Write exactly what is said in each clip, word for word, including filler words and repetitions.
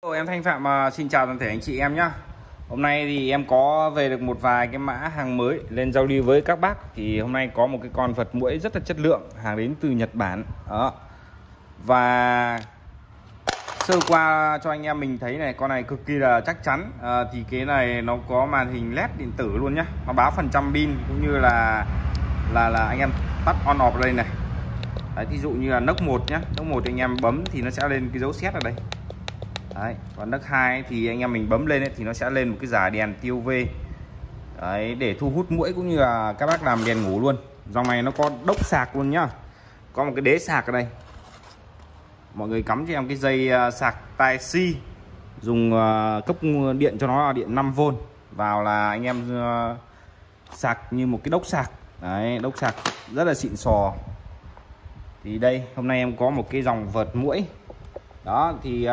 Em Thanh Phạm uh, xin chào toàn thể anh chị em nhé. Hôm nay thì em có về được một vài cái mã hàng mới lên giao lưu với các bác. Thì hôm nay có một cái con vật muỗi rất là chất lượng, hàng đến từ Nhật Bản đó. Và sơ qua cho anh em mình thấy này, con này cực kỳ là chắc chắn. à, Thì cái này nó có màn hình led điện tử luôn nhá. Nó báo phần trăm pin cũng như là là là anh em tắt on off đây này. Đấy, thí dụ như là nấc một nhá, nấc một anh em bấm thì nó sẽ lên cái dấu xét ở đây. Đấy, còn nấc hai thì anh em mình bấm lên ấy, thì nó sẽ lên một cái dải đèn tiêu vê. Đấy, để thu hút muỗi cũng như là các bác làm đèn ngủ luôn. Dòng này nó có đốc sạc luôn nhá. Có một cái đế sạc ở đây. Mọi người cắm cho em cái dây sạc Type-C, dùng cấp điện cho nó là điện năm vôn. Vào là anh em sạc như một cái đốc sạc. Đấy, đốc sạc rất là xịn sò. Thì đây, hôm nay em có một cái dòng vợt muỗi. Đó, thì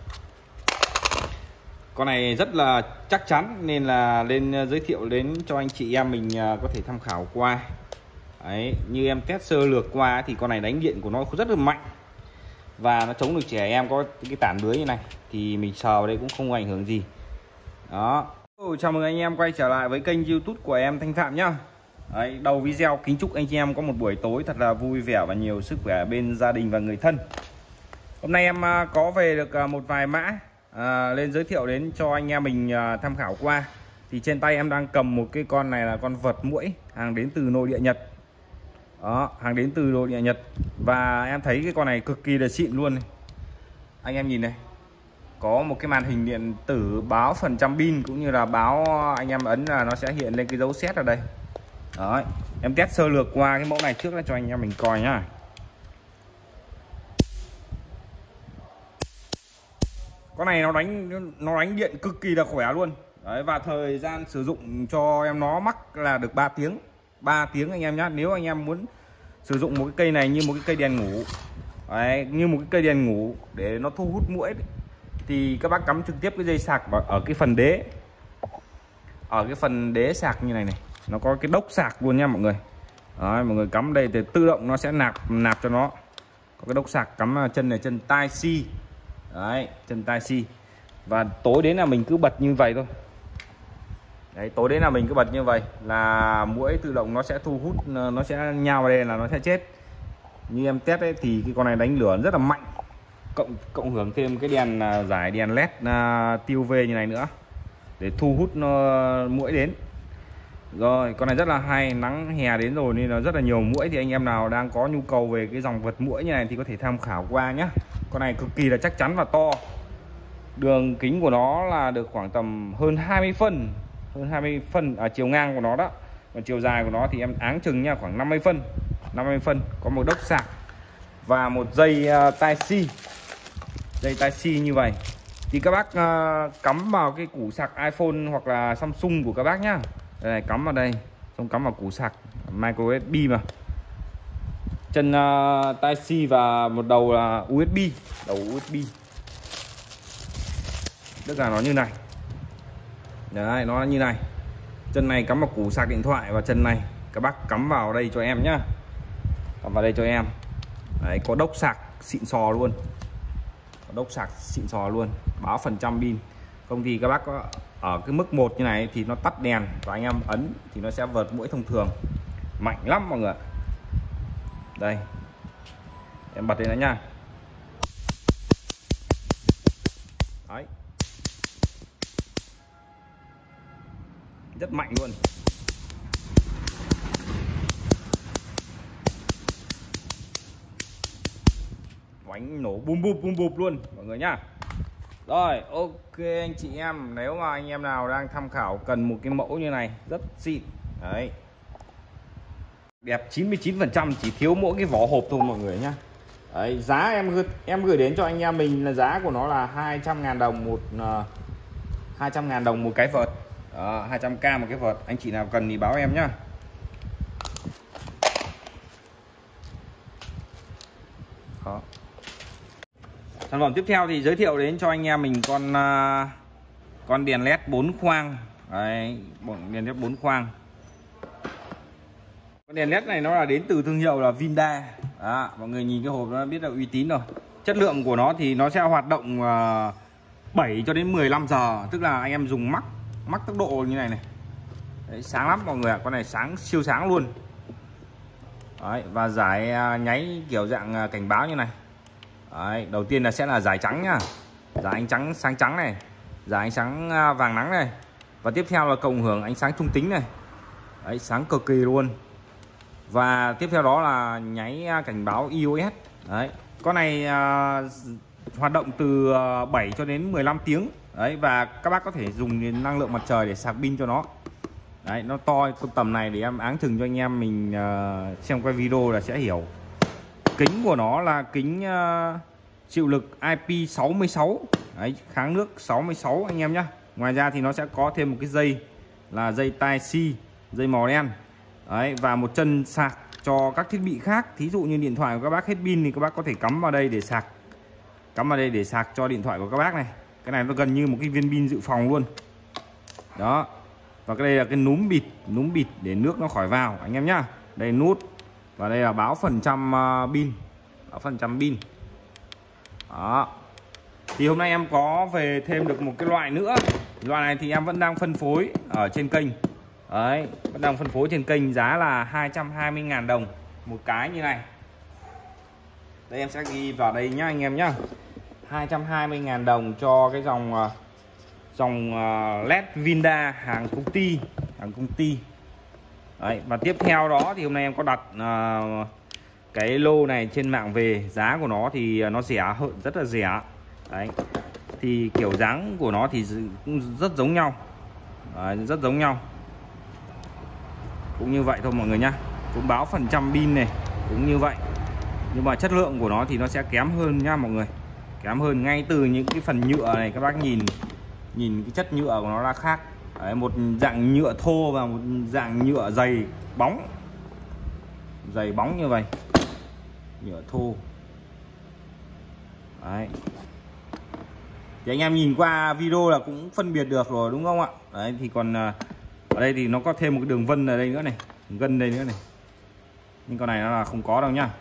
con này rất là chắc chắn nên là lên giới thiệu đến cho anh chị em mình có thể tham khảo qua. Đấy, như em test sơ lược qua thì con này đánh điện của nó rất là mạnh. Và nó chống được trẻ em có cái tản lưới như này. Thì mình sờ vào đây cũng không ảnh hưởng gì. Đó. Chào mừng anh em quay trở lại với kênh YouTube của em Thanh Phạm nhá. Đấy, đầu video kính chúc anh chị em có một buổi tối thật là vui vẻ và nhiều sức khỏe bên gia đình và người thân. Hôm nay em có về được một vài mã à, lên giới thiệu đến cho anh em mình à, tham khảo qua. Thì trên tay em đang cầm một cái con này là con vật muỗi, hàng đến từ nội địa Nhật. Đó, hàng đến từ nội địa Nhật. Và em thấy cái con này cực kỳ là xịn luôn này. Anh em nhìn này, có một cái màn hình điện tử báo phần trăm pin cũng như là báo anh em ấn là nó sẽ hiện lên cái dấu xét ở đây. Đấy, em test sơ lược qua cái mẫu này trước cho anh em mình coi nhá. Con này nó đánh nó đánh điện cực kỳ là khỏe luôn. Đấy, và thời gian sử dụng cho em nó mắc là được ba tiếng. ba tiếng anh em nhá. Nếu anh em muốn sử dụng một cái cây này như một cái cây đèn ngủ. Đấy, như một cái cây đèn ngủ để nó thu hút muỗi đấy, thì các bác cắm trực tiếp cái dây sạc vào ở cái phần đế. Ở cái phần đế sạc như này này, nó có cái đốc sạc luôn nha mọi người. Đấy, mọi người cắm đây thì tự động nó sẽ nạp nạp cho nó. Có cái đốc sạc cắm chân này, chân Type-C. Đấy, chân Type-C. Và tối đến là mình cứ bật như vậy thôi. Đấy, tối đến là mình cứ bật như vậy là muỗi tự động nó sẽ thu hút, nó sẽ nhào vào đây là nó sẽ chết. Như em test ấy thì cái con này đánh lửa rất là mạnh. Cộng cộng hưởng thêm cái đèn giải đèn led uh, tiêu vê như này nữa để thu hút uh, muỗi đến. Rồi, con này rất là hay, nắng hè đến rồi nên là rất là nhiều muỗi. Thì anh em nào đang có nhu cầu về cái dòng vật muỗi như này thì có thể tham khảo qua nhé. Con này cực kỳ là chắc chắn và to. Đường kính của nó là được khoảng tầm hơn hai mươi phân. Hơn hai mươi phân, à, chiều ngang của nó đó. Còn chiều dài của nó thì em áng chừng nha, khoảng năm mươi phân. năm mươi phân, có một đốc sạc và một dây uh, Type-C. Dây Type-C như vậy. Thì các bác uh, cắm vào cái củ sạc iPhone hoặc là Samsung của các bác nhá. Đây này, cắm vào đây, xong cắm vào củ sạc micro u ét bê mà. Chân uh, Type-C và một đầu là u ét bê, đầu u ét bê. Tức là nó như này. Đấy, nó như này. Chân này cắm vào củ sạc điện thoại và chân này các bác cắm vào đây cho em nhá. Cắm vào đây cho em. Đấy, có đốc sạc xịn sò luôn. Có đốc sạc xịn sò luôn, báo phần trăm pin. Không thì các bác có ở cái mức một như này thì nó tắt đèn và anh em ấn thì nó sẽ vợt muỗi thông thường. Mạnh lắm mọi người. Đây, em bật lên đó nha. Đấy, rất mạnh luôn. Bánh nổ bum bum bum bum luôn mọi người nhá. Rồi, ok anh chị em, nếu mà anh em nào đang tham khảo cần một cái mẫu như này rất xịn. Đấy, đẹp chín mươi chín phần trăm, chỉ thiếu mỗi cái vỏ hộp thôi mọi người nhá. Đấy, giá em em gửi đến cho anh em mình là giá của nó là hai trăm ngàn đồng một uh, hai trăm ngàn đồng một cái vợt. Đó, hai trăm k một cái vợt. Anh chị nào cần thì báo em nhá. Đó. Sản phẩm tiếp theo thì giới thiệu đến cho anh em mình con uh, con đèn led bốn khoang. Đấy, đèn led bốn khoang. Con đèn led này nó là đến từ thương hiệu là Vinda. Đó, mọi người nhìn cái hộp nó biết là uy tín rồi. Chất lượng của nó thì nó sẽ hoạt động uh, bảy cho đến mười lăm giờ, tức là anh em dùng mắc mắc tốc độ như này này. Đấy, sáng lắm mọi người ạ, con này sáng siêu sáng luôn. Đấy, và giải nháy kiểu dạng cảnh báo như này. Đấy, đầu tiên là sẽ là giải trắng nhá, giải ánh trắng sáng trắng này, giải ánh sáng vàng nắng này, và tiếp theo là cộng hưởng ánh sáng trung tính này. Đấy, sáng cực kỳ luôn. Và tiếp theo đó là nháy cảnh báo i o ét. Đấy, con này à, hoạt động từ bảy cho đến mười lăm tiếng. Đấy, và các bác có thể dùng năng lượng mặt trời để sạc pin cho nó. Đấy, nó to tầm này để em áng chừng cho anh em mình uh, xem qua video là sẽ hiểu. Kính của nó là kính uh, chịu lực I P sáu mươi sáu. Đấy, kháng nước sáu mươi sáu anh em nhé. Ngoài ra thì nó sẽ có thêm một cái dây là dây Type-C, dây màu đen. Đấy, và một chân sạc cho các thiết bị khác. Thí dụ như điện thoại của các bác hết pin thì các bác có thể cắm vào đây để sạc. Cắm vào đây để sạc cho điện thoại của các bác này. Cái này nó gần như một cái viên pin dự phòng luôn. Đó. Và cái đây là cái núm bịt, núm bịt để nước nó khỏi vào anh em nhá. Đây nút. Và đây là báo phần trăm pin. Báo phần trăm pin. Đó. Thì hôm nay em có về thêm được một cái loại nữa. Loại này thì em vẫn đang phân phối ở trên kênh. Đấy, vẫn đang phân phối trên kênh, giá là hai trăm hai mươi ngàn đồng một cái như này. Đây em sẽ ghi vào đây nhá anh em nhá. hai trăm hai mươi ngàn đồng cho cái dòng dòng led Vinda hàng công ty, hàng công ty. Đấy, và tiếp theo đó thì hôm nay em có đặt uh, cái lô này trên mạng về, giá của nó thì nó rẻ hơn, rất là rẻ. Đấy. Thì kiểu dáng của nó thì cũng rất giống nhau. Đấy, rất giống nhau. Cũng như vậy thôi mọi người nhá. Cũng báo phần trăm pin này, cũng như vậy. Nhưng mà chất lượng của nó thì nó sẽ kém hơn nhá mọi người. Kém hơn ngay từ những cái phần nhựa này, các bác nhìn nhìn cái chất nhựa của nó là khác. Đấy, một dạng nhựa thô và một dạng nhựa dày bóng, dày bóng như vậy, nhựa thô. Đấy, thì anh em nhìn qua video là cũng phân biệt được rồi đúng không ạ? Đấy, thì còn ở đây thì nó có thêm một cái đường vân ở đây nữa này, gân đây nữa này, nhưng con này nó là không có đâu nhá.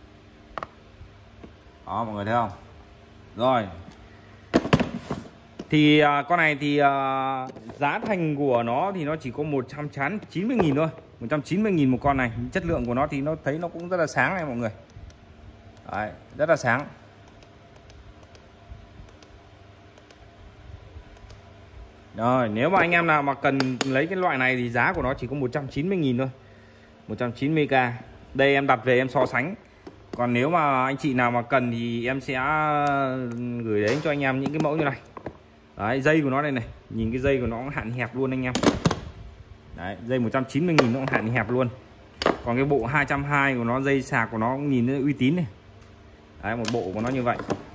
Đó mọi người thấy không? Rồi, thì uh, con này thì uh, giá thành của nó thì nó chỉ có một trăm chín mươi nghìn thôi, một trăm chín mươi nghìn một con này. Chất lượng của nó thì nó thấy nó cũng rất là sáng này mọi người. Đấy, rất là sáng. Rồi, nếu mà anh em nào mà cần lấy cái loại này thì giá của nó chỉ có một trăm chín mươi nghìn thôi, một trăm chín mươi k. Đây em đặt về em so sánh. Còn nếu mà anh chị nào mà cần thì em sẽ gửi đến cho anh em những cái mẫu như này. Đấy, dây của nó đây này, nhìn cái dây của nó cũng hạn hẹp luôn anh em. Đấy, dây một trăm chín mươi nghìn nó cũng hạn hẹp luôn. Còn cái bộ hai trăm hai mươi của nó, dây sạc của nó cũng nhìn nó uy tín này. Đấy, một bộ của nó như vậy.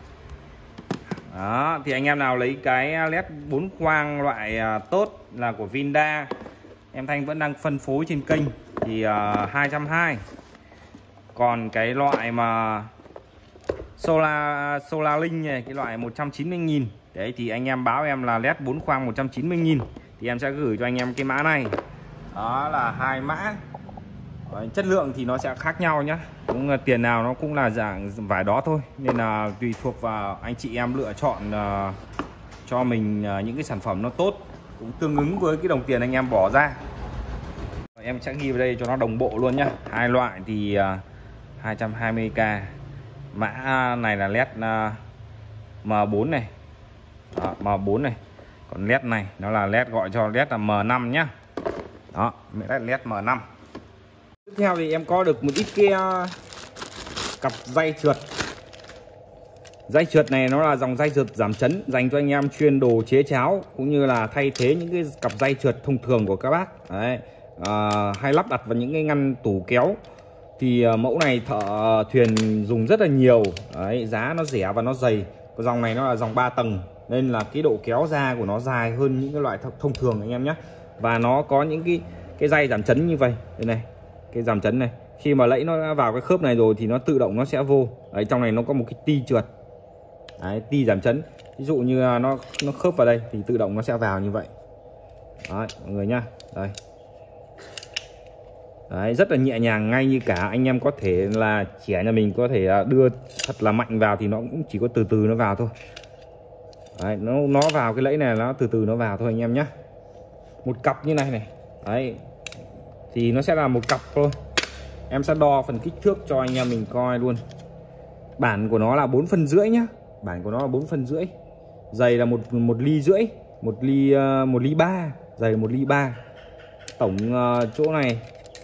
Đó, thì anh em nào lấy cái led bốn quang loại tốt là của Vinda, em Thanh vẫn đang phân phối trên kênh thì uh, hai trăm hai mươi. Còn cái loại mà Solar Solar Link này, cái loại một trăm chín mươi nghìn. Đấy thì anh em báo em là led bốn khoang một trăm chín mươi nghìn thì em sẽ gửi cho anh em cái mã này. Đó là hai mã. Đấy, chất lượng thì nó sẽ khác nhau nhá. Cũng là tiền nào nó cũng là dạng vải đó thôi. Nên là tùy thuộc vào anh chị em lựa chọn uh, cho mình uh, những cái sản phẩm nó tốt, cũng tương ứng với cái đồng tiền anh em bỏ ra. Em sẽ ghi vào đây cho nó đồng bộ luôn nhá. Hai loại thì uh, hai trăm hai mươi k. Mã này là led uh, M bốn này. Đó, M bốn này. Còn led này nó là led gọi cho led là M năm nhá. Đó, led led M năm. Tiếp theo thì em có được một ít cái uh, cặp dây trượt. Dây trượt này nó là dòng dây trượt giảm chấn dành cho anh em chuyên đồ chế cháo, cũng như là thay thế những cái cặp dây trượt thông thường của các bác. Đấy, à, hay lắp đặt vào những cái ngăn tủ kéo. Thì uh, mẫu này thợ thuyền dùng rất là nhiều. Đấy, giá nó rẻ và nó dày. Cái dòng này nó là dòng ba tầng nên là cái độ kéo ra của nó dài hơn những cái loại thông thường anh em nhé. Và nó có những cái cái dây giảm chấn như vậy. Đây này, cái giảm chấn này, khi mà lẫy nó vào cái khớp này rồi thì nó tự động nó sẽ vô. Đấy, trong này nó có một cái ti trượt. Đấy, ti giảm chấn. Ví dụ như nó nó khớp vào đây thì tự động nó sẽ vào như vậy. Đấy, mọi người nhá. Đây. Đấy, rất là nhẹ nhàng, ngay như cả anh em có thể là trẻ nhà mình có thể đưa thật là mạnh vào thì nó cũng chỉ có từ từ nó vào thôi. Đấy, nó nó vào cái lẫy này nó từ từ nó vào thôi anh em nhé. Một cặp như này này, đấy thì nó sẽ là một cặp thôi. Em sẽ đo phần kích thước cho anh em mình coi luôn. Bản của nó là bốn phân rưỡi nhá, bản của nó là bốn phân rưỡi, dày là một một ly rưỡi, một ly uh, một ly ba, dày một ly ba. Tổng uh, chỗ này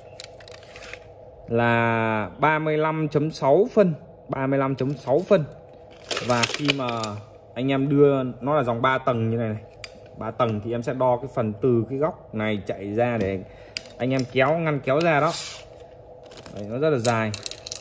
là ba mươi lăm chấm sáu phân, ba mươi lăm chấm sáu phân. Và khi mà anh em đưa nó là dòng ba tầng như này này, ba tầng thì em sẽ đo cái phần từ cái góc này chạy ra để anh em kéo ngăn kéo ra đó. Đấy, nó rất là dài.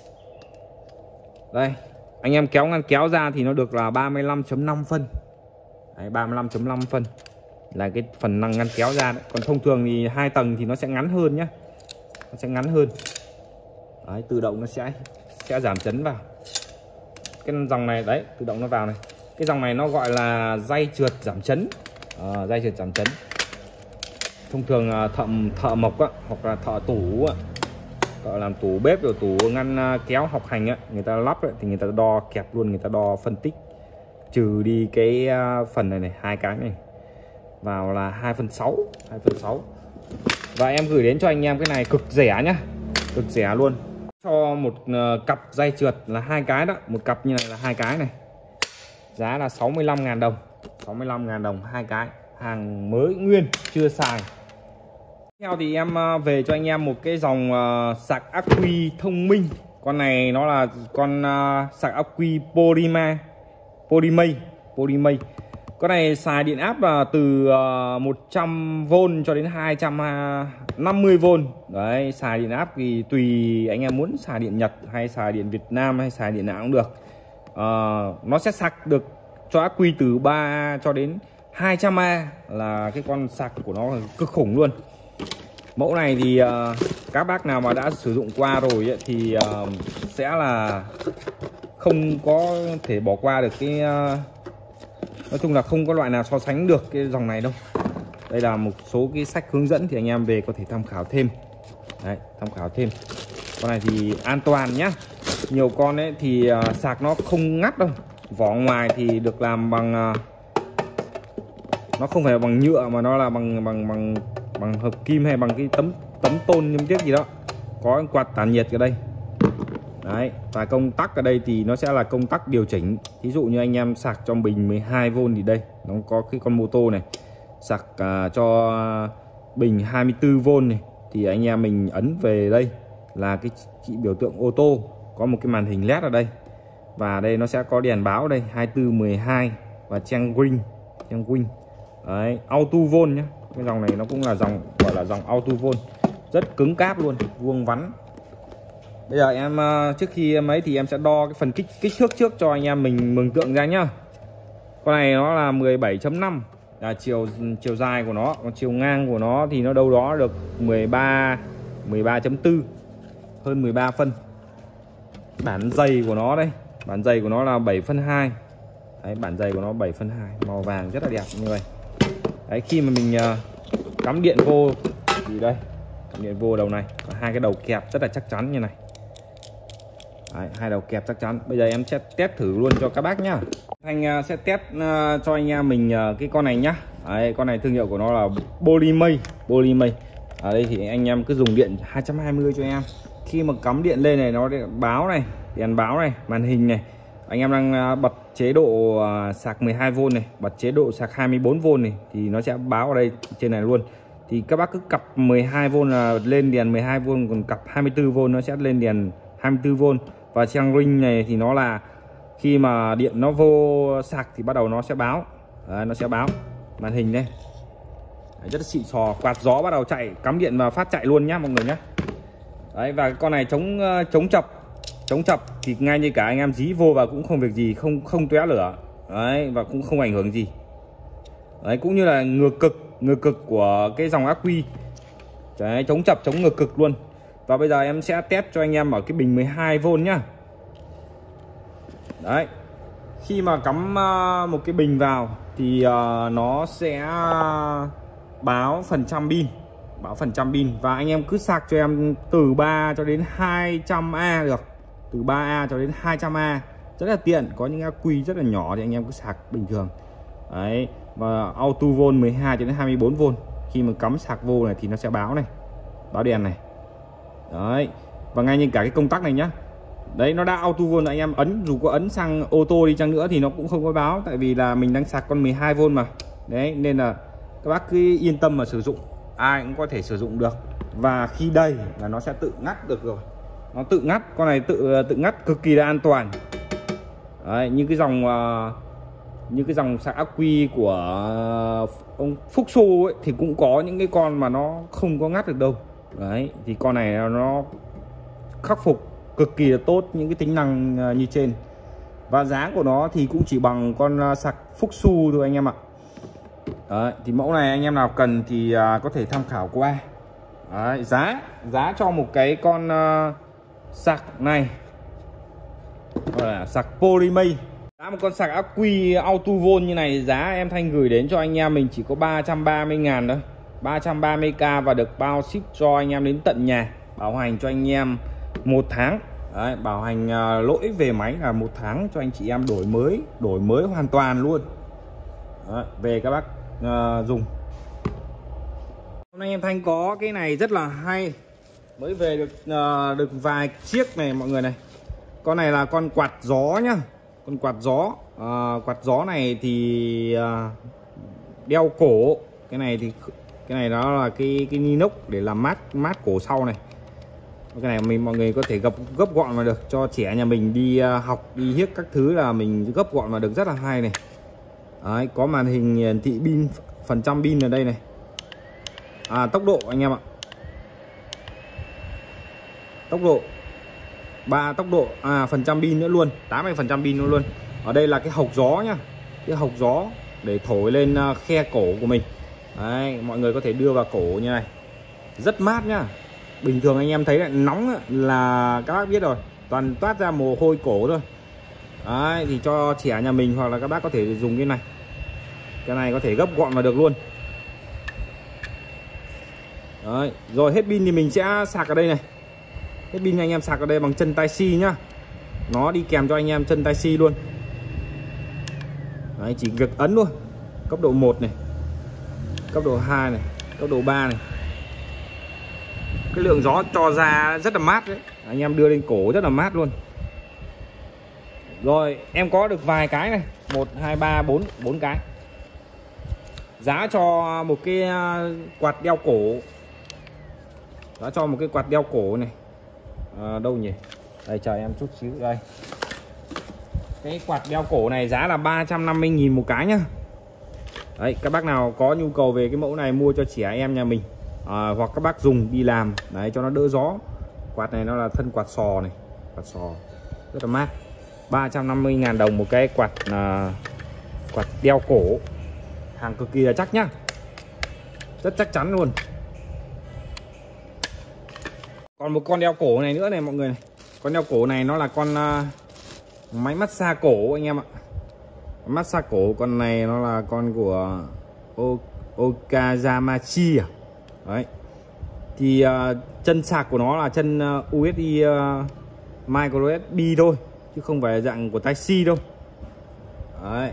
Đây, anh em kéo ngăn kéo ra thì nó được là ba mươi lăm chấm năm phân. Đấy, ba mươi lăm chấm năm phân là cái phần năng ngăn kéo ra đấy. Còn thông thường thì hai tầng thì nó sẽ ngắn hơn nhá, nó sẽ ngắn hơn. Đấy, tự động nó sẽ sẽ giảm chấn vào cái dòng này. Đấy, tự động nó vào này. Cái dòng này nó gọi là dây trượt giảm chấn, à, dây trượt giảm chấn. Thông thường thợ thợ mộc á, hoặc là thợ tủ á, thợ làm tủ bếp rồi tủ ngăn kéo học hành á, người ta lắp ấy, thì người ta đo kẹp luôn, người ta đo phân tích trừ đi cái phần này này, hai cái này vào là hai phần sáu, hai phần sáu. Và em gửi đến cho anh em cái này cực rẻ nhá, cực rẻ luôn. Cho một uh, cặp dây trượt là hai cái đó, một cặp như này là hai cái này. Giá là sáu mươi lăm ngàn đồng, sáu mươi lăm ngàn đồng hai cái, hàng mới nguyên chưa xài. Tiếp theo thì em uh, về cho anh em một cái dòng uh, sạc ắc quy thông minh. Con này nó là con uh, sạc ắc quy Polymer, Polymay, Polymay. Con này xài điện áp là từ uh, một trăm vôn cho đến hai trăm năm mươi vôn. Đấy, xài điện áp thì tùy anh em muốn xài điện Nhật hay xài điện Việt Nam hay xài điện nào cũng được. Uh, nó sẽ sạc được cho ắc quy từ ba cho đến hai trăm A, là cái con sạc của nó là cực khủng luôn. Mẫu này thì uh, các bác nào mà đã sử dụng qua rồi ấy, thì uh, sẽ là không có thể bỏ qua được cái uh, nói chung là không có loại nào so sánh được cái dòng này đâu. Đây là một số cái sách hướng dẫn thì anh em về có thể tham khảo thêm. Đấy, tham khảo thêm. Con này thì an toàn nhá. Nhiều con ấy thì uh, sạc nó không ngắt đâu. Vỏ ngoài thì được làm bằng uh, nó không phải là bằng nhựa mà nó là bằng bằng bằng bằng hợp kim hay bằng cái tấm tấm tôn nhôm tiếp gì đó. Có quạt tản nhiệt ở đây. Đấy, và công tắc ở đây thì nó sẽ là công tắc điều chỉnh. Ví dụ như anh em sạc trong bình mười hai vôn thì đây nó có cái con mô tô này. Sạc uh, cho bình hai mươi tư vôn này thì anh em mình ấn về đây là cái chỉ biểu tượng ô tô, có một cái màn hình led ở đây. Và đây nó sẽ có đèn báo đây hai mươi tư, mười hai và trang ring, trang ring. Đấy, auto vôn nhá. Cái dòng này nó cũng là dòng gọi là dòng auto vôn. Rất cứng cáp luôn, vuông vắn. Bây giờ em trước khi mấy thì em sẽ đo cái phần kích kích thước trước cho anh em mình mường tượng ra nhá. Con này nó là mười bảy chấm năm là chiều chiều dài của nó, còn chiều ngang của nó thì nó đâu đó được mười ba, mười ba chấm bốn, hơn mười ba phân. Bản dày của nó đây, bản dày của nó là bảy phân hai. Đấy, bản dày của nó bảy phân hai, màu vàng rất là đẹp như vậy. Đấy, khi mà mình uh, cắm điện vô thì đây, cắm điện vô đầu này có hai cái đầu kẹp rất là chắc chắn như này. Đấy, hai đầu kẹp chắc chắn. Bây giờ em sẽ test thử luôn cho các bác nhá. Anh uh, sẽ test uh, cho anh em mình uh, cái con này nhá. Đấy, con này thương hiệu của nó là Polymay, Polymay. Ở đây thì anh em cứ dùng điện hai trăm hai mươi cho em. Khi mà cắm điện lên này nó báo này, đèn báo này, màn hình này. Anh em đang uh, bật chế độ uh, sạc mười hai vôn này, bật chế độ sạc hai mươi tư vôn này thì nó sẽ báo ở đây trên này luôn. Thì các bác cứ cặp mười hai vôn là lên đèn mười hai vôn, còn cặp hai mươi tư vôn nó sẽ lên đèn hai mươi tư vôn. Và trang ring này thì nó là khi mà điện nó vô sạc thì bắt đầu nó sẽ báo. Đấy, nó sẽ báo màn hình đây. Đấy, rất là xịn sò, quạt gió bắt đầu chạy, cắm điện và phát chạy luôn nhá mọi người nhé. Đấy, và con này chống chống chập, chống chập thì ngay như cả anh em dí vô và cũng không việc gì, không không tóe lửa. Đấy, và cũng không ảnh hưởng gì. Đấy, cũng như là ngược cực, ngược cực của cái dòng ắc quy. Đấy, chống chập, chống ngược cực luôn. Và bây giờ em sẽ test cho anh em ở cái bình mười hai vôn nhá. Đấy, khi mà cắm uh, một cái bình vào thì uh, nó sẽ báo phần trăm pin, báo phần trăm pin. Và anh em cứ sạc cho em từ ba cho đến hai trăm A được, từ ba A cho đến hai trăm A rất là tiện. Có những ắc quy rất là nhỏ thì anh em cứ sạc bình thường. Đấy, và auto volt mười hai cho đến hai mươi bốn volt. Khi mà cắm sạc vô này thì nó sẽ báo này, báo đèn này. Đấy, và ngay như cả cái công tắc này nhá. Đấy, nó đã auto volt, anh em ấn dù có ấn sang ô tô đi chăng nữa thì nó cũng không có báo, tại vì là mình đang sạc con mười hai volt mà. Đấy, nên là các bác cứ yên tâm mà sử dụng, ai cũng có thể sử dụng được. Và khi đây là nó sẽ tự ngắt được rồi. Nó tự ngắt, con này tự tự ngắt cực kỳ là an toàn. Đấy, như cái dòng uh, như cái dòng sạc ắc quy của ông Phúc Xu ấy thì cũng có những cái con mà nó không có ngắt được đâu. Đấy, thì con này nó khắc phục cực kỳ là tốt những cái tính năng như trên. Và giá của nó thì cũng chỉ bằng con sạc Phúc Xu thôi anh em ạ. Đấy, thì mẫu này anh em nào cần thì có thể tham khảo qua. Đấy, giá giá cho một cái con uh, sạc này là sạc Polymate, giá một con sạc ắc quy auto volt như này, giá em Thanh gửi đến cho anh em mình chỉ có ba trăm ba mươi ngàn thôi, ba trăm ba mươi k, và được bao ship cho anh em đến tận nhà, bảo hành cho anh em một tháng. Đấy, bảo hành uh, lỗi về máy là một tháng cho anh chị em đổi mới, đổi mới hoàn toàn luôn. Đấy, về các bác uh, dùng. Hôm nay em Thanh có cái này rất là hay, mới về được uh, được vài chiếc này mọi người này. Con này là con quạt gió nhá, con quạt gió. uh, quạt gió này thì uh, đeo cổ. Cái này thì cái này đó là cái cái inox để làm mát mát cổ sau này. Cái này mình mọi người có thể gấp gấp gọn mà được, cho trẻ nhà mình đi uh, học đi hiếc các thứ là mình gấp gọn mà được, rất là hay này. Đấy, có màn hình hiển thị pin, phần trăm pin ở đây này. À, tốc độ anh em ạ, tốc độ ba tốc độ, à phần trăm pin nữa luôn, tám mươi phần trăm pin nữa luôn. Ở đây là cái hộc gió nhá, cái hộc gió để thổi lên khe cổ của mình. Đấy, mọi người có thể đưa vào cổ như này, rất mát nhá. Bình thường anh em thấy là nóng là các bác biết rồi, toàn toát ra mồ hôi cổ thôi. Đấy, thì cho trẻ nhà mình hoặc là các bác có thể dùng cái này. Cái này có thể gấp gọn vào được luôn. Đấy, rồi hết pin thì mình sẽ sạc ở đây này. Hết pin anh em sạc ở đây bằng chân Tai Si nhá. Nó đi kèm cho anh em chân Tai Si luôn. Đấy, chỉ việc ấn luôn. Cấp độ một này, cấp độ hai này, cấp độ ba này. Cái lượng gió cho ra rất là mát đấy. Anh em đưa lên cổ rất là mát luôn. Rồi em có được vài cái này, một hai ba bốn, bốn cái. Giá cho một cái quạt đeo cổ. Giá cho một cái quạt đeo cổ này. À, đâu nhỉ? Đây chờ em chút xíu đây. Cái quạt đeo cổ này giá là ba trăm năm mươi nghìn một cái nhá. Đấy, các bác nào có nhu cầu về cái mẫu này mua cho trẻ em nhà mình, à, hoặc các bác dùng đi làm đấy cho nó đỡ gió. Quạt này nó là thân quạt sò này, quạt sò rất là mát. ba trăm năm mươi ngàn đồng một cái quạt à, quạt đeo cổ. Hàng cực kỳ là chắc nhá, rất chắc chắn luôn. Còn một con đeo cổ này nữa này mọi người này. Con đeo cổ này nó là con uh, máy massage cổ anh em ạ. Massage cổ, con này nó là con của Okazamachi à. Đấy. Thì uh, chân sạc của nó là chân uh, u ét bê uh, micro u ét bê thôi, chứ không phải dạng của Tai-C đâu. Đấy.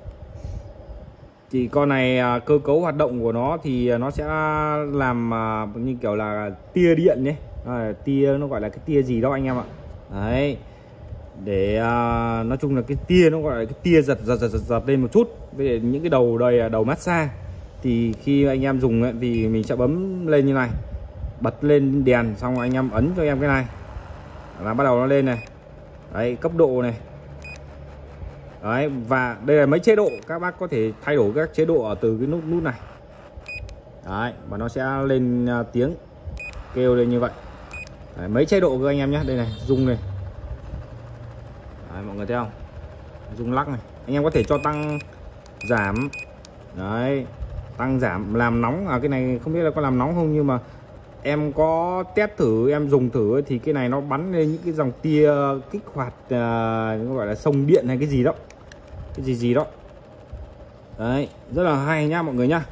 Thì con này uh, cơ cấu hoạt động của nó thì uh, nó sẽ làm uh, như kiểu là tia điện nhé. À, tia nó gọi là cái tia gì đó anh em ạ. Đấy, để uh, nói chung là cái tia nó gọi là cái tia giật giật giật giật, giật lên một chút. Với những cái đầu đời đầu massage thì khi anh em dùng ấy, thì mình sẽ bấm lên như này, bật lên đèn, xong anh em ấn cho em cái này là bắt đầu nó lên này. Đấy, cấp độ này. Đấy, và đây là mấy chế độ, các bác có thể thay đổi các chế độ ở từ cái nút nút này. Đấy, và nó sẽ lên uh, tiếng kêu lên như vậy. Đấy, mấy chế độ của anh em nhé. Đây này, rung này. Đấy, mọi người thấy không? Rung lắc này. Anh em có thể cho tăng giảm. Đấy, tăng giảm làm nóng. À, cái này không biết là có làm nóng không, nhưng mà em có test thử, em dùng thử thì cái này nó bắn lên những cái dòng tia kích hoạt uh, gọi là sông điện hay cái gì đó, cái gì gì đó. Đấy, rất là hay nhá mọi người nhá.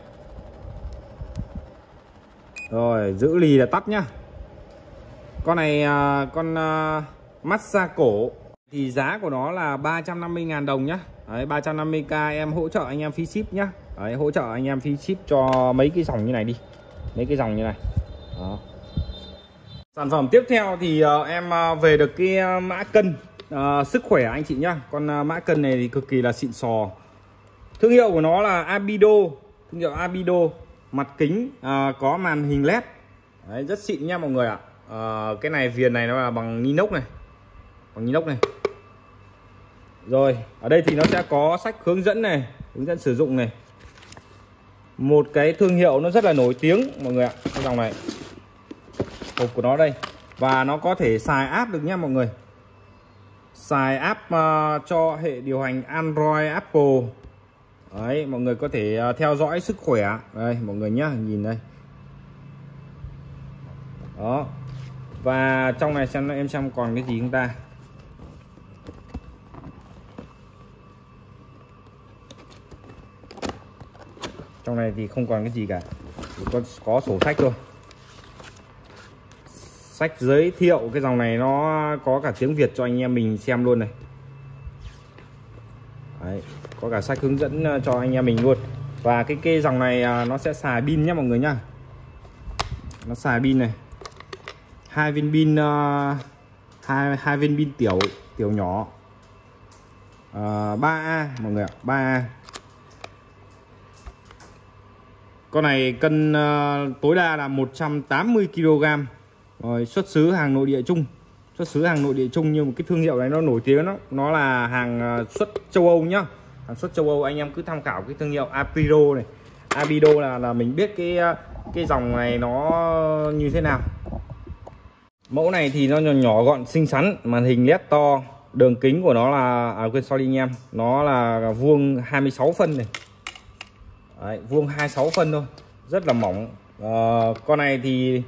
Rồi, giữ lì là tắt nhá. Con này con uh, massage cổ thì giá của nó là ba trăm năm mươi ngàn đồng nhá. Đấy, ba trăm năm mươi k em hỗ trợ anh em phí ship nhá. Đấy, hỗ trợ anh em phí ship cho mấy cái dòng như này đi, mấy cái dòng như này. Đó. Sản phẩm tiếp theo thì uh, em uh, về được cái uh, mã cân uh, sức khỏe anh chị nhá. Con uh, mã cân này thì cực kỳ là xịn sò. Thương hiệu của nó là Abido, thương hiệu Abido, mặt kính uh, có màn hình led. Đấy, rất xịn nha mọi người ạ. Uh, cái này viền này nó là bằng inox này, bằng inox này. Rồi, ở đây thì nó sẽ có sách hướng dẫn này, hướng dẫn sử dụng này. Một cái thương hiệu nó rất là nổi tiếng mọi người ạ, cái dòng này. Hộp của nó đây. Và nó có thể xài app được nha mọi người. Xài app uh, cho hệ điều hành Android, Apple. Đấy, mọi người có thể uh, theo dõi sức khỏe. Đây, mọi người nhá, nhìn đây. Đó. Và trong này xem em xem còn cái gì không ta. Trong này thì không còn cái gì cả, chỉ có, có sổ sách thôi. Sách giới thiệu cái dòng này nó có cả tiếng Việt cho anh em mình xem luôn này. Đấy, có cả sách hướng dẫn cho anh em mình luôn. Và cái cây dòng này nó sẽ xài pin nhé mọi người nhá. Nó xài pin này, hai viên pin, uh, hai hai viên pin tiểu tiểu nhỏ, uh, ba A mọi người ạ, ba A. Con này cân uh, tối đa là một trăm tám mươi ki lô gam. Rồi, xuất xứ hàng nội địa Trung, xuất xứ hàng nội địa Trung, nhưng một cái thương hiệu này nó nổi tiếng, nó nó là hàng uh, xuất châu Âu nhá, hàng xuất châu Âu. Anh em cứ tham khảo cái thương hiệu Abido này, Abido là là mình biết cái cái dòng này nó như thế nào. Mẫu này thì nó nhỏ, nhỏ gọn xinh xắn, màn hình led to, đường kính của nó là à, quên sorry anh em, nó là vuông hai mươi sáu phân này. Đấy, vuông hai mươi sáu phân thôi, rất là mỏng. À, con này thì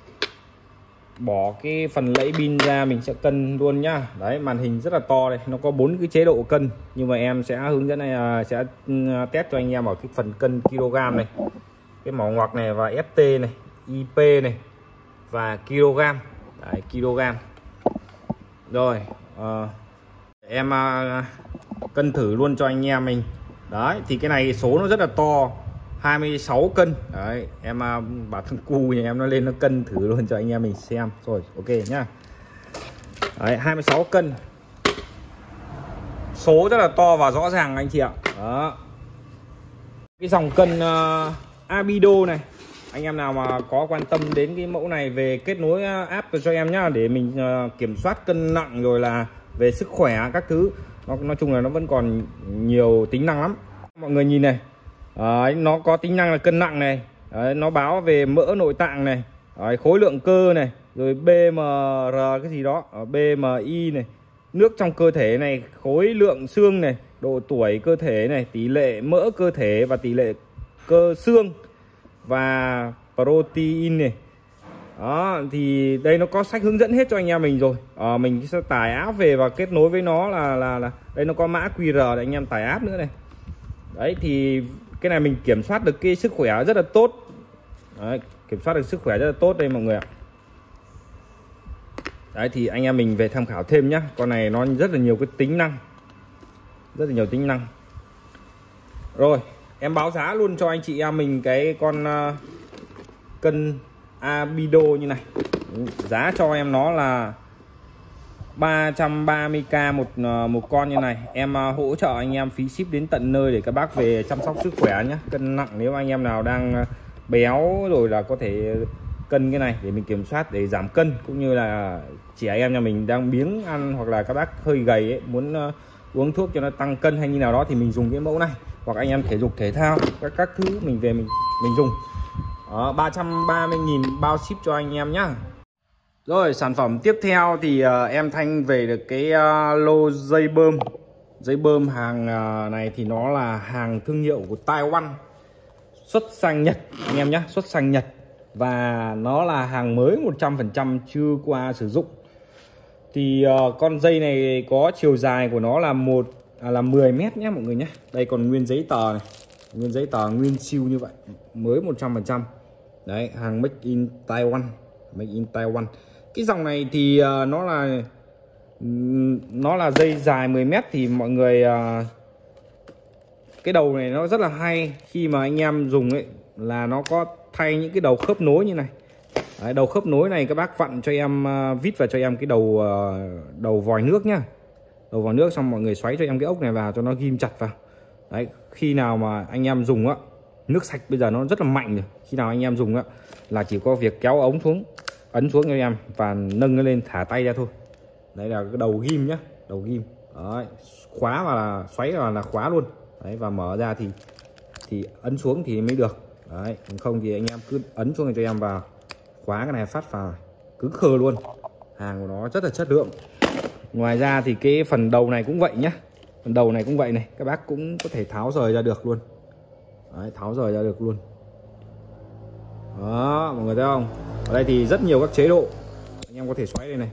bỏ cái phần lẫy pin ra mình sẽ cân luôn nhá. Đấy, màn hình rất là to đây, nó có bốn cái chế độ cân, nhưng mà em sẽ hướng dẫn này, sẽ test cho anh em ở cái phần cân kg này, cái mỏ ngoặc này, và ép tê này, i pê này và kg. Đấy, kg. Rồi, à, em à, cân thử luôn cho anh em mình. Đấy, thì cái này số nó rất là to, hai mươi sáu cân. Đấy, em à, bảo thằng cu nhà em nó lên nó cân thử luôn cho anh em mình xem. Rồi, ok nhá. Đấy, hai mươi sáu cân. Số rất là to và rõ ràng anh chị ạ. Đó. Cái dòng cân uh, Abido này, anh em nào mà có quan tâm đến cái mẫu này về kết nối app cho em nhá, để mình uh, kiểm soát cân nặng rồi là về sức khỏe các thứ. Nó nói chung là nó vẫn còn nhiều tính năng lắm. Mọi người nhìn này, đấy, nó có tính năng là cân nặng này, đấy, nó báo về mỡ nội tạng này, đấy, khối lượng cơ này, rồi bê em rờ cái gì đó, bê em i này, nước trong cơ thể này, khối lượng xương này, độ tuổi cơ thể này, tỷ lệ mỡ cơ thể và tỷ lệ cơ xương và protein này. Đó, thì đây nó có sách hướng dẫn hết cho anh em mình rồi. À, mình sẽ tải app về và kết nối với nó là là là đây nó có mã quy rờ để anh em tải app nữa này. Đấy, thì cái này mình kiểm soát được cái sức khỏe rất là tốt. Đấy, kiểm soát được sức khỏe rất là tốt đây mọi người ạ. Đấy, thì anh em mình về tham khảo thêm nhá. Con này nó rất là nhiều cái tính năng, rất là nhiều tính năng. Rồi, em báo giá luôn cho anh chị em mình cái con uh, cân Abido như này. Giá cho em nó là ba trăm ba mươi k một một con như này. Em uh, hỗ trợ anh em phí ship đến tận nơi để các bác về chăm sóc sức khỏe nhé. Cân nặng nếu anh em nào đang béo rồi là có thể cân cái này để mình kiểm soát để giảm cân, cũng như là chị em nhà mình đang biếng ăn, hoặc là các bác hơi gầy ấy, muốn uh, uống thuốc cho nó tăng cân hay như nào đó thì mình dùng cái mẫu này. Hoặc anh em thể dục thể thao các các thứ mình về mình mình dùng. Đó, ba trăm ba mươi nghìn bao ship cho anh em nhá. Rồi, sản phẩm tiếp theo thì uh, em Thanh về được cái uh, lô dây bơm. Dây bơm hàng uh, này thì nó là hàng thương hiệu của Taiwan, xuất sang Nhật anh em nhé, xuất sang Nhật. Và nó là hàng mới một trăm phần trăm, chưa qua sử dụng. Thì uh, con dây này có chiều dài của nó là một à, là mười mét nhé mọi người nhé. Đây còn nguyên giấy tờ này, nguyên giấy tờ nguyên siêu như vậy, mới một trăm phần trăm. Đấy, hàng Make in Taiwan, Make in Taiwan. Cái dòng này thì uh, nó là nó là dây dài mười mét, thì mọi người uh, cái đầu này nó rất là hay khi mà anh em dùng ấy, là nó có thay những cái đầu khớp nối như này. Đấy, đầu khớp nối này các bác vặn cho em, uh, vít vào cho em cái đầu uh, đầu vòi nước nhá, đầu vòi nước, xong mọi người xoáy cho em cái ốc này vào cho nó ghim chặt vào. Đấy, khi nào mà anh em dùng á, nước sạch bây giờ nó rất là mạnh rồi, khi nào anh em dùng á là chỉ có việc kéo ống xuống, ấn xuống cho em và nâng nó lên, thả tay ra thôi. Đấy là cái đầu ghim nhá, đầu ghim. Đấy, khóa và là xoáy vào là khóa luôn. Đấy, và mở ra thì thì ấn xuống thì mới được. Đấy, không thì anh em cứ ấn xuống cho em vào, khóa cái này phát vào cứng khờ luôn. Hàng của nó rất là chất lượng. Ngoài ra thì cái phần đầu này cũng vậy nhá, phần đầu này cũng vậy này, các bác cũng có thể tháo rời ra được luôn. Đấy, tháo rời ra được luôn. Đó, mọi người thấy không? Ở đây thì rất nhiều các chế độ, anh em có thể xoáy đây này.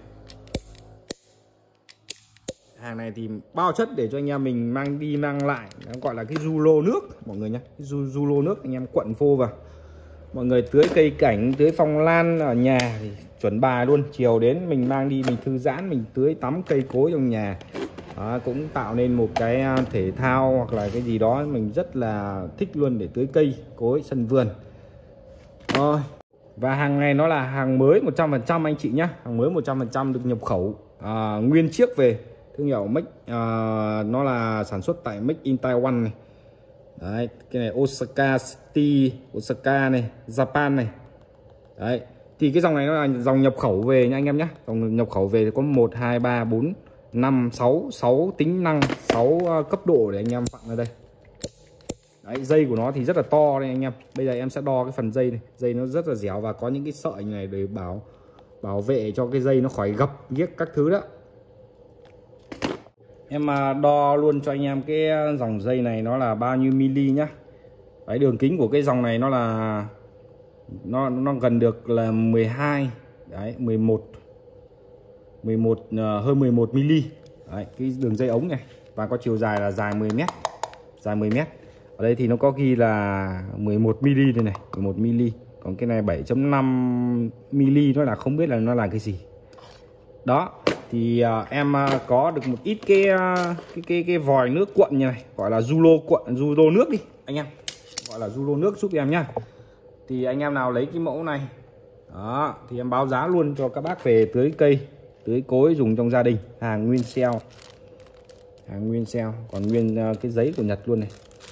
Hàng này thì bao chất để cho anh em mình mang đi mang lại, nó gọi là cái du lô nước mọi người nhé, cái du, du lô nước anh em quận phô vào. Mọi người tưới cây cảnh, tưới phong lan ở nhà thì chuẩn bài luôn. Chiều đến mình mang đi mình thư giãn, mình tưới tắm cây cối trong nhà. Đó, cũng tạo nên một cái thể thao hoặc là cái gì đó mình rất là thích luôn, để tưới cây cối sân vườn. Rồi. Và hàng này nó là hàng mới một trăm phần trăm anh chị nhá, hàng mới một trăm phần trăm được nhập khẩu à, nguyên chiếc về. Thương hiệu Make, uh, nó là sản xuất tại Make in Taiwan này. Đấy, cái này Osaka City, Osaka này, Japan này. Đấy, thì cái dòng này nó là dòng nhập khẩu về nha anh em nhé. Dòng nhập khẩu về thì có một, hai, ba, bốn, năm, sáu, sáu tính năng, sáu cấp độ để anh em vặn ở đây. Đấy, dây của nó thì rất là to đây anh em. Bây giờ em sẽ đo cái phần dây này. Dây nó rất là dẻo và có những cái sợi như này để bảo bảo vệ cho cái dây nó khỏi gập ghiếc các thứ đó. Em mà đo luôn cho anh em cái dòng dây này nó là bao nhiêu mili nhá. Đấy, đường kính của cái dòng này nó là nó nó gần được là mười hai, đấy, mười một mười một uh, hơn mười một mili. Đấy, cái đường dây ống này, và có chiều dài là dài mười mét, dài mười mét. Ở đây thì nó có ghi là mười một mili đây này, mười một mili. Còn cái này bảy chấm năm mili nó là không biết là nó là cái gì. Đó, thì uh, em uh, có được một ít cái, uh, cái cái cái vòi nước cuộn như này, gọi là du lô cuộn, du lô nước đi anh em, gọi là du lô nước giúp em nhá. Thì anh em nào lấy cái mẫu này đó thì em báo giá luôn cho các bác về tưới cây, tưới cối dùng trong gia đình, hàng nguyên sale, hàng nguyên sale, còn nguyên uh, cái giấy của Nhật luôn này.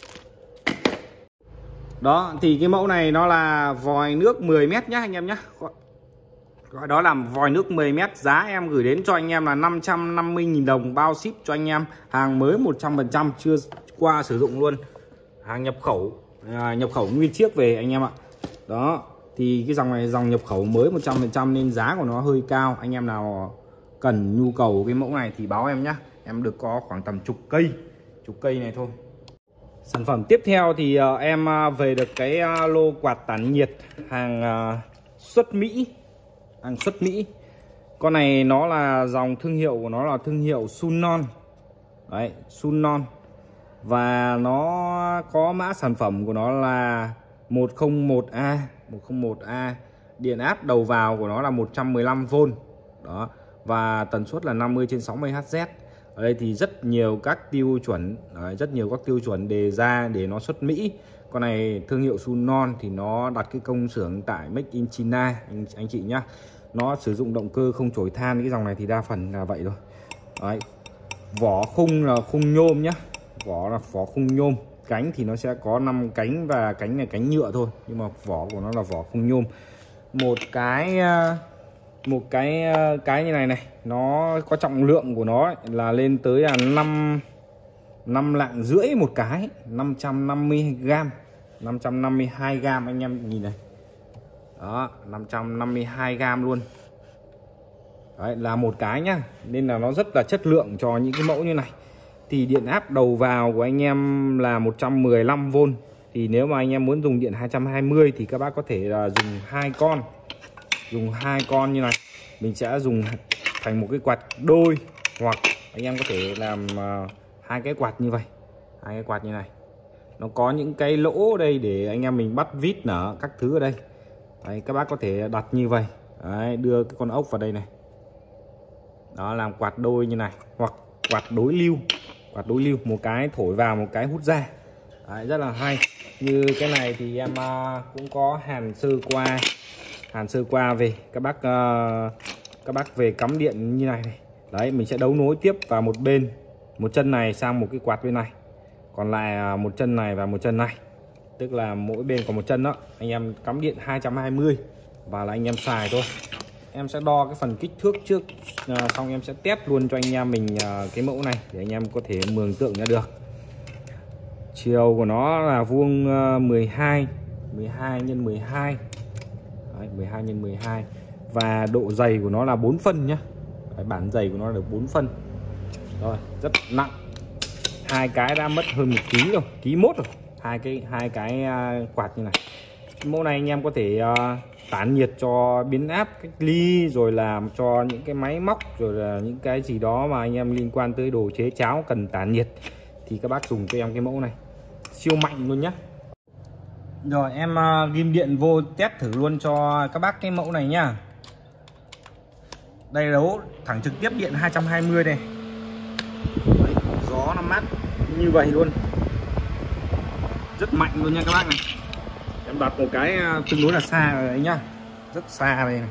Đó, thì cái mẫu này nó là vòi nước mười mét nhá anh em nhá, gọi đó là vòi nước mười mét. Giá em gửi đến cho anh em là năm trăm năm mươi nghìn đồng bao ship cho anh em. Hàng mới một trăm phần trăm chưa qua sử dụng luôn, hàng nhập khẩu, à, nhập khẩu nguyên chiếc về anh em ạ. Đó, thì cái dòng này dòng nhập khẩu mới một trăm phần trăm nên giá của nó hơi cao. Anh em nào cần nhu cầu cái mẫu này thì báo em nhá, em được có khoảng tầm chục cây, chục cây này thôi. Sản phẩm tiếp theo thì uh, em uh, về được cái uh, lô quạt tản nhiệt hàng uh, xuất Mỹ, hàng xuất Mỹ. Con này nó là dòng thương hiệu của nó là thương hiệu Sunon. Đấy, Sunon. Và nó có mã sản phẩm của nó là một không một A, một không một A. Điện áp đầu vào của nó là một trăm mười lăm vôn. Đó, và tần suất là năm mươi trên sáu mươi héc. Ở đây thì rất nhiều các tiêu chuẩn, đấy, rất nhiều các tiêu chuẩn đề ra để nó xuất Mỹ. Con này thương hiệu Sunon thì nó đặt cái công xưởng tại Make in China anh, anh chị nhá. Nó sử dụng động cơ không chổi than, cái dòng này thì đa phần là vậy rồi. Đấy, vỏ khung là khung nhôm nhá, vỏ là vỏ khung nhôm. Cánh thì nó sẽ có năm cánh và cánh này cánh nhựa thôi, nhưng mà vỏ của nó là vỏ khung nhôm. Một cái một cái cái như này này, nó có trọng lượng của nó ấy, là lên tới là năm năm lạng rưỡi một cái, năm trăm năm mươi gam, năm trăm năm mươi hai gam anh em nhìn này. Đó, năm trăm năm mươi hai gam luôn. Đấy là một cái nhá, nên là nó rất là chất lượng cho những cái mẫu như này. Thì điện áp đầu vào của anh em là một trăm mười lăm vôn. Thì nếu mà anh em muốn dùng điện hai trăm hai mươi thì các bác có thể là dùng hai con, dùng hai con như này. Mình sẽ dùng thành một cái quạt đôi, hoặc anh em có thể làm uh, hai cái quạt như vậy, hai cái quạt như này. Nó có những cái lỗ ở đây để anh em mình bắt vít nở các thứ ở đây. Đấy, các bác có thể đặt như vậy. Đấy, đưa cái con ốc vào đây này. Đó, làm quạt đôi như này, hoặc quạt đối lưu, quạt đối lưu, một cái thổi vào một cái hút ra. Đấy, rất là hay. Như cái này thì em uh, cũng có hàn sơ qua hàn sơ qua về các bác uh, các bác về cắm điện như này này. Đấy, mình sẽ đấu nối tiếp vào một bên, một chân này sang một cái quạt bên này, còn lại uh, một chân này và một chân này, tức là mỗi bên có một chân đó. Anh em cắm điện hai trăm hai mươi và là anh em xài thôi. Em sẽ đo cái phần kích thước trước, uh, xong em sẽ test luôn cho anh em mình uh, cái mẫu này để anh em có thể mường tượng ra được. Chiều của nó là vuông uh, mười hai nhân mười hai. Đấy, mười hai nhân mười hai. Và độ dày của nó là bốn phân nhá. Đấy, bản dày của nó được bốn phân. Rồi, rất nặng. Hai cái đã mất hơn một ký rồi, ký mốt rồi. Hai cái hai cái uh, quạt như này. Mẫu này anh em có thể uh, tản nhiệt cho biến áp, cách ly, rồi làm cho những cái máy móc, rồi là những cái gì đó mà anh em liên quan tới đồ chế cháo cần tản nhiệt thì các bác dùng cho em cái mẫu này. Siêu mạnh luôn nhá. Rồi em uh, ghim điện vô test thử luôn cho các bác cái mẫu này nhá. Đây đấu thẳng trực tiếp điện hai trăm hai mươi này. Đấy, gió nó mát như vậy luôn. Rất mạnh luôn nha các bác này. Em đặt một cái tương đối là xa rồi đấy nhá. Rất xa đây này.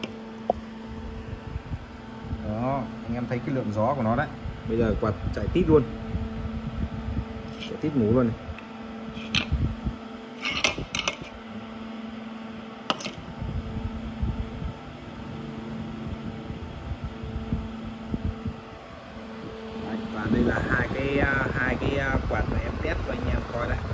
Đó, anh em thấy cái lượng gió của nó đấy. Bây giờ quạt chạy tít luôn. Chạy tít ngủ luôn này. Đấy, và đây là hai cái hai cái quạt mà em test cho anh em coi đây.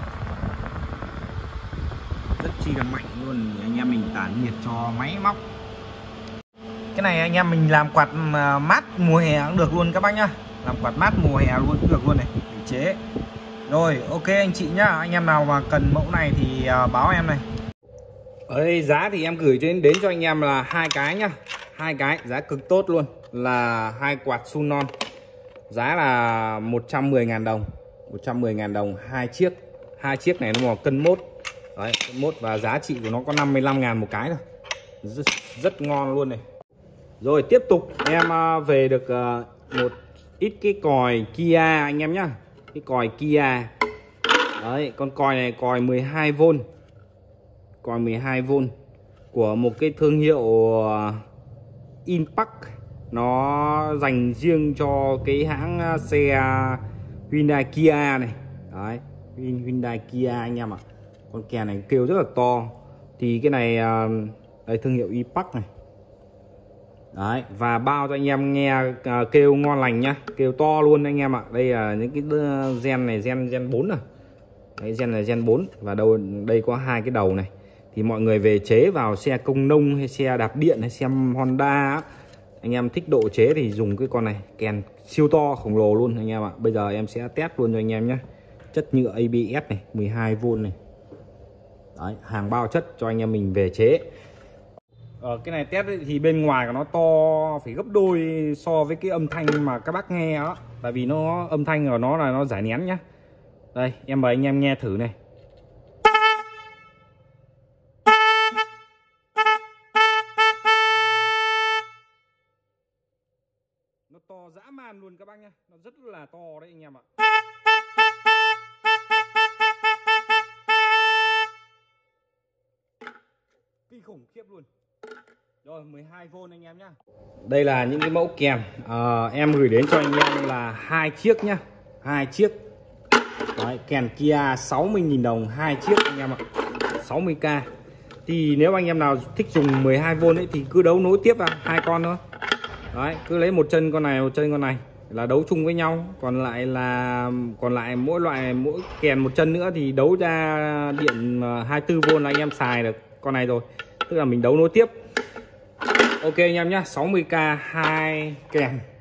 Rất chi là mạnh luôn, anh em mình tản nhiệt cho máy móc. Cái này anh em mình làm quạt mát mùa hè cũng được luôn các bác nhá. Làm quạt mát mùa hè luôn cũng được luôn này, để chế. Rồi, ok anh chị nhá. Anh em nào mà cần mẫu này thì báo em này. Ở đây giá thì em gửi đến đến cho anh em là hai cái nhá. Hai cái giá cực tốt luôn, là hai quạt Sunon. Giá là một trăm mười ngàn đồng. một trăm mười ngàn đồng hai chiếc. Hai chiếc này nó một cân mốt. Đấy, cân mốt và giá trị của nó có năm mươi lăm ngàn một cái thôi. Rất, rất ngon luôn này. Rồi tiếp tục em về được một ít cái còi Kia anh em nhá. Cái còi Kia. Đấy, con còi này còi mười hai vôn. Còi mười hai vôn của một cái thương hiệu Impact. Nó dành riêng cho cái hãng xe Hyundai Kia này. Đấy, Hyundai Kia anh em ạ. Con kèn này kêu rất là to. Thì cái này đây, thương hiệu Impact này. Đấy, và bao cho anh em nghe uh, kêu ngon lành nhá, kêu to luôn anh em ạ. Đây là những cái gen này, gen gen bốn à. Đấy, gen này gen bốn và đầu đây có hai cái đầu này. Thì mọi người về chế vào xe công nông hay xe đạp điện hay xe Honda á, anh em thích độ chế thì dùng cái con này, kèn siêu to khổng lồ luôn anh em ạ. Bây giờ em sẽ test luôn cho anh em nhé. Chất nhựa a bê ét này, mười hai vôn này. Đấy, hàng bao chất cho anh em mình về chế. Ờ, cái này test thì bên ngoài của nó to phải gấp đôi so với cái âm thanh mà các bác nghe đó. Tại vì nó âm thanh của nó là nó giải nén nhá. Đây, em mời anh em nghe thử này. Nó to dã man luôn các bác nhá. Nó rất là to đấy anh em ạ. Kinh khủng khiếp luôn. Rồi mười hai vôn anh em nhá. Đây là những cái mẫu kèm à, em gửi đến cho anh em là hai chiếc nhá. Hai chiếc. Đấy, kèn Kia sáu mươi nghìn đồng hai chiếc anh em ạ. sáu mươi k. Thì nếu anh em nào thích dùng mười hai vôn ấy thì cứ đấu nối tiếp vào hai con thôi. Đấy, cứ lấy một chân con này, một chân con này là đấu chung với nhau, còn lại là còn lại mỗi loại mỗi kèn một chân nữa thì đấu ra điện hai mươi tư vôn là anh em xài được con này rồi. Tức là mình đấu nối tiếp. Ok anh em nhá, sáu mươi k hai kèn.